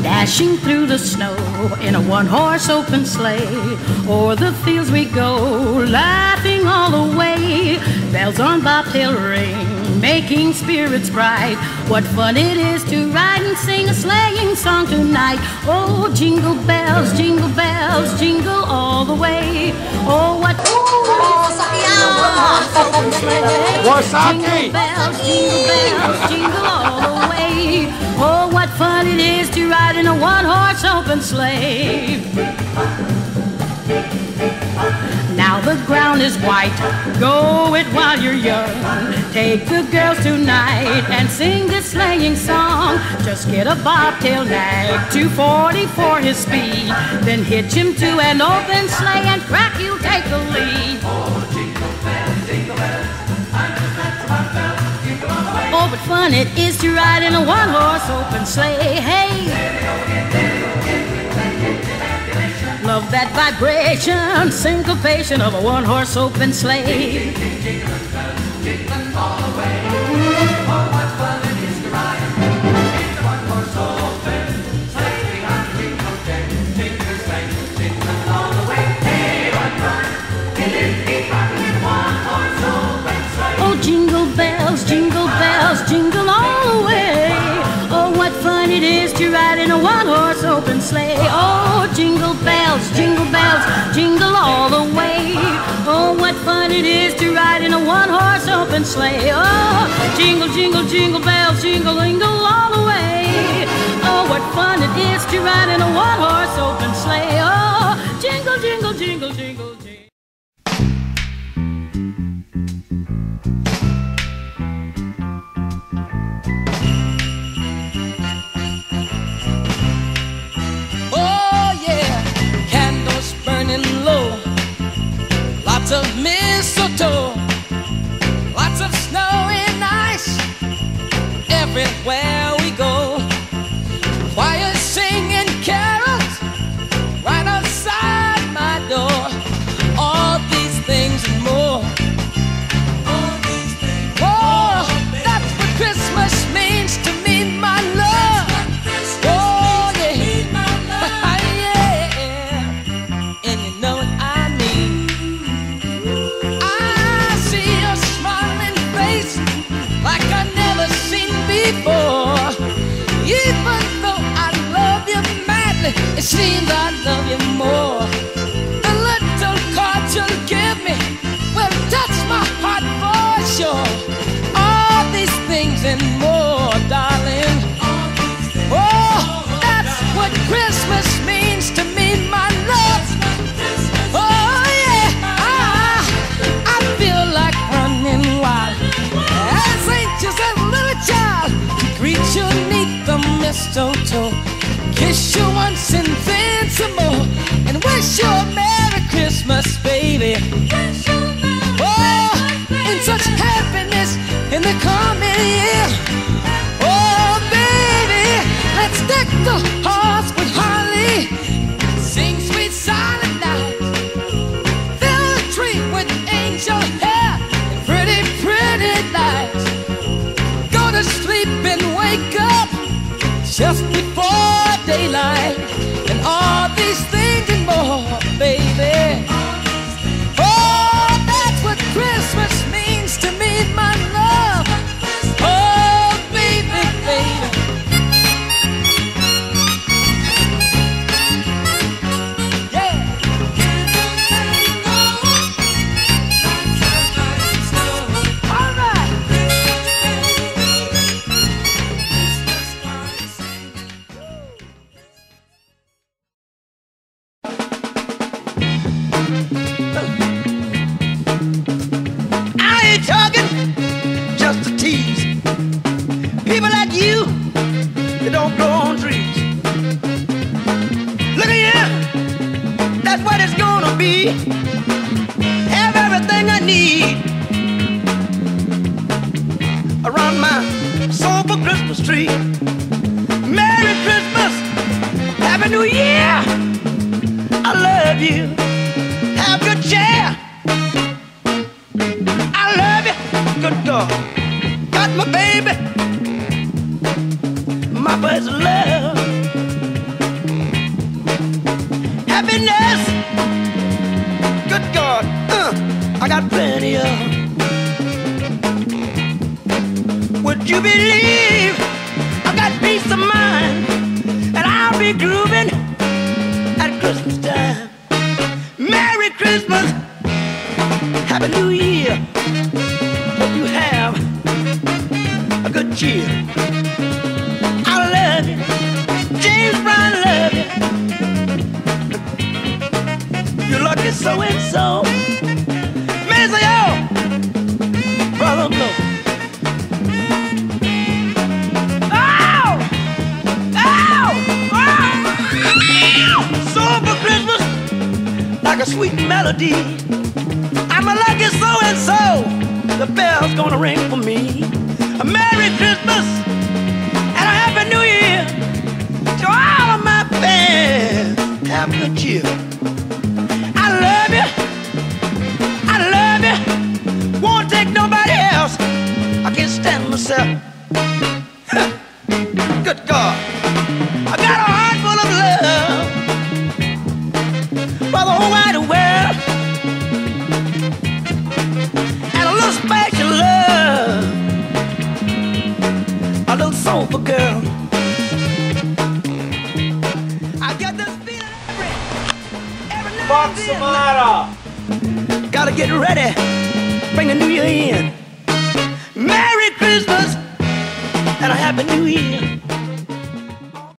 Dashing through the snow in a one-horse open sleigh. O'er the fields we go, laughing all the way. Bells on bobtail ring, making spirits bright. What fun it is to ride and sing a sleighing song tonight. Oh, jingle bells, jingle all the way. Oh, what Wasaki! Jingle all the way. Oh, what fun it is to ride in a one-horse open sleigh. Now the ground is white, go it while you're young. Take the girls tonight and sing this sleighing song. Just get a bobtail nag, 240 for his speed. Then hitch him to an open sleigh and crack, you'll take the lead. Oh, jingle bells, jingle bells, I'm just dancing my bells, jingle all the way. Oh, but fun it is to ride in a one-horse open sleigh. Hey! Love that vibration, syncopation of a one-horse open sleigh. Jiggling all the way. Oh, what fun it is to ride in a one-horse open sleigh. Behind the wheel of ten, jiggling all the way. Hey, what fun it is to ride in a one-horse open sleigh. Oh, jingle bells, jingle all the way. Oh, what fun it is to ride in a one-horse open sleigh. Oh, jingle bells, jingle all the way. Oh, what fun it is to ride in a one-horse open sleigh. Oh, jingle bells, jingle all the way. Oh, what fun it is to ride in a one-horse open sleigh. Oh, jingle, jingle, jingle, jingle, jingle. Low, lots of mistletoe, lots of snow and ice everywhere we go. Choirs singing carols right outside my door. All these things and more. All these things. Oh, that's what Christmas means to me, my love. Oh yeah. Before. Even though I love you madly, it seems I love you more. The little card you'll give me will touch my heart for sure. All these things and more, darling. Oh, that's what Christmas means to me, my love. Oh yeah, I feel like running wild as anxious as a little child. Greet you neath the mistletoe, kiss you once and then some more, and wish you a Merry Christmas, baby. Oh, in such happiness in the coming year. Oh, baby, let's deck the halls with holly, sing sweet silent night, fill the tree with angel hair and pretty, pretty lights. Go to sleep and wake up just before daylight, and all these things and more, baby. Oh, that's what Christmas means to me, my love. Oh, baby, baby. Yeah. All right. Have everything I need around my soulful Christmas tree. Merry Christmas, Happy New Year. I love you. Have good cheer. I love you. Good God, got my baby, my first love. happiness. Good God, I got plenty of. Would you believe I got peace of mind, and I'll be grooving at Christmas time. Merry Christmas, Happy New Year. Hope you have a good cheer. I love you, James Brown, love you. You're lucky so and so. Mr. Yo, brother Blow. Like a sweet melody, I'm a lucky so-and-so. The bell's gonna ring for me. A Merry Christmas and a Happy New Year to all of my fans. Have good cheer. I love you, I love you. Won't take nobody else. I can't stand myself. Good God, I got a heart full of love for the whole wide world, and a little special love, a little soulful girl. I got this feeling every night. Fuck Samara! Gotta get ready, bring the new year in. Merry Christmas and a Happy New Year.